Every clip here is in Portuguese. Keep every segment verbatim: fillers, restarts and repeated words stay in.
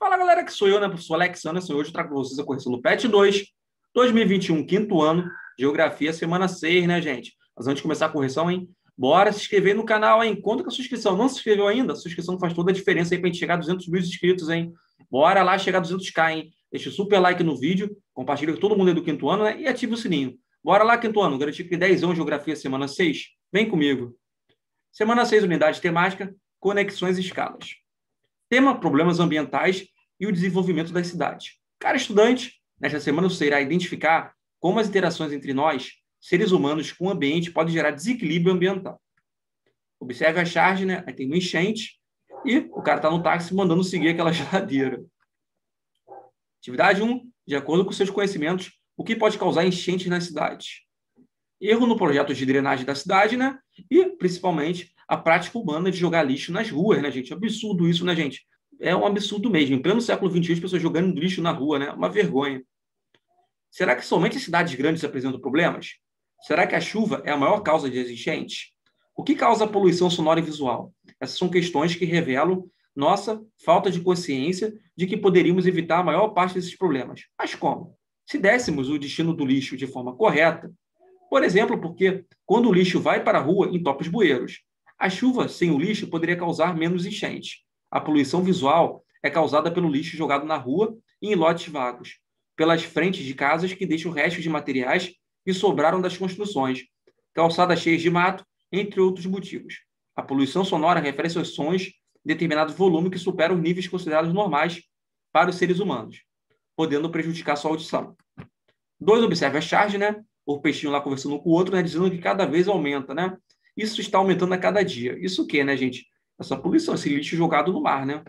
Fala, galera, que sou eu, né, professor Alex Anderson. Hoje eu trago para vocês a correção do P E T dois, dois mil e vinte e um, quinto ano, Geografia, semana seis, né, gente? Mas antes de começar a correção, hein, bora se inscrever no canal, hein? Conta com a sua inscrição. Não se inscreveu ainda? A sua inscrição faz toda a diferença aí para a gente chegar a duzentos mil inscritos, hein? Bora lá chegar a duzentos k, hein? Deixa o super like no vídeo, compartilha com todo mundo aí do quinto ano, né? E ativa o sininho. Bora lá, quinto ano, garantir que dez anos, Geografia, semana seis. Vem comigo. Semana seis, unidade temática, conexões e escalas. Tema, problemas ambientais e o desenvolvimento das cidades. Cara estudante, nesta semana você irá identificar como as interações entre nós, seres humanos, com o ambiente podem gerar desequilíbrio ambiental. Observe a charge, né? Aí tem uma enchente e o cara está no táxi mandando seguir aquela geladeira. Atividade um, de acordo com seus conhecimentos, o que pode causar enchentes nas cidades? Erro no projeto de drenagem da cidade, né? E, principalmente, a prática humana de jogar lixo nas ruas, né, gente? Absurdo isso, né, gente? É um absurdo mesmo. Em pleno século vinte e um, as pessoas jogando lixo na rua, né? Uma vergonha. Será que somente as cidades grandes apresentam problemas? Será que a chuva é a maior causa de enchentes? O que causa a poluição sonora e visual? Essas são questões que revelam nossa falta de consciência de que poderíamos evitar a maior parte desses problemas. Mas como? Se dessemos o destino do lixo de forma correta, por exemplo, porque quando o lixo vai para a rua, entope os bueiros. A chuva sem o lixo poderia causar menos enchente. A poluição visual é causada pelo lixo jogado na rua e em lotes vagos, pelas frentes de casas que deixam restos de materiais que sobraram das construções, calçadas cheias de mato, entre outros motivos. A poluição sonora refere-se aos sons de determinado volume que superam os níveis considerados normais para os seres humanos, podendo prejudicar sua audição. Dois, observe a charge, né? O peixinho lá conversando com o outro, né? Dizendo que cada vez aumenta, né? Isso está aumentando a cada dia. Isso o quê, né, gente? Essa poluição, esse lixo jogado no mar, né?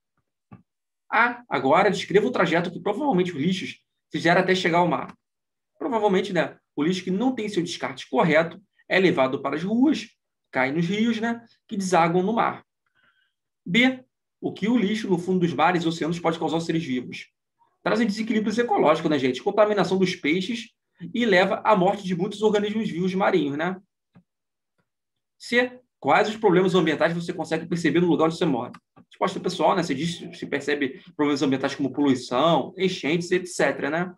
Ah, agora descreva o trajeto que provavelmente os lixos fizeram até chegar ao mar. Provavelmente, né, o lixo que não tem seu descarte correto é levado para as ruas, cai nos rios, né, que desaguam no mar. B, o que o lixo no fundo dos mares e oceanos pode causar aos seres vivos? Trazem desequilíbrios ecológicos, né, gente? Contaminação dos peixes e leva à morte de muitos organismos vivos marinhos, né? C, quais os problemas ambientais você consegue perceber no lugar onde você mora? Resposta pessoal, né? Você diz que se percebe problemas ambientais como poluição, enchentes, etcétera, né?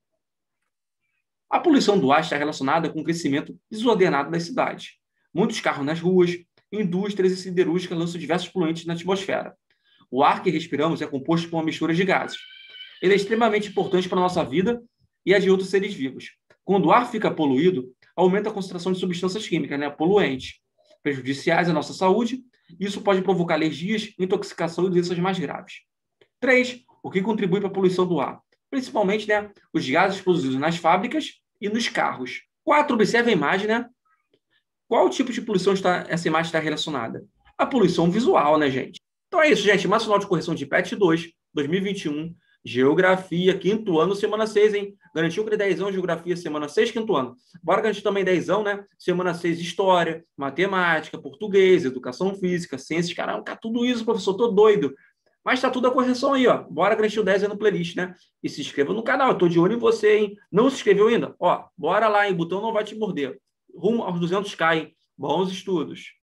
A poluição do ar está relacionada com o crescimento desordenado das cidades. Muitos carros nas ruas, indústrias e siderúrgicas lançam diversos poluentes na atmosfera. O ar que respiramos é composto por uma mistura de gases. Ele é extremamente importante para a nossa vida e a de outros seres vivos. Quando o ar fica poluído, aumenta a concentração de substâncias químicas, né, poluentes, prejudiciais à nossa saúde. Isso pode provocar alergias, intoxicação e doenças mais graves. Três, o que contribui para a poluição do ar? Principalmente, né, os gases produzidos nas fábricas e nos carros. Quatro, observe a imagem, né? Qual tipo de poluição está, essa imagem está relacionada? A poluição visual, né, gente? Então é isso, gente. Mais final de correção de P E T dois, dois mil e vinte e um, Geografia, quinto ano, semana seis, hein? Garantiu que dez anos, Geografia, semana seis, quinto ano. Bora garantir também dez, né? Semana seis, História, Matemática, Português, Educação Física, Ciências. Caramba, tá tudo isso, professor, tô doido. Mas tá tudo a correção aí, ó. Bora garantir o dez no playlist, né? E se inscreva no canal, eu tô de olho em você, hein? Não se inscreveu ainda? Ó, bora lá, hein? O botão não vai te morder. Rumo aos duzentos k, hein? Bons estudos.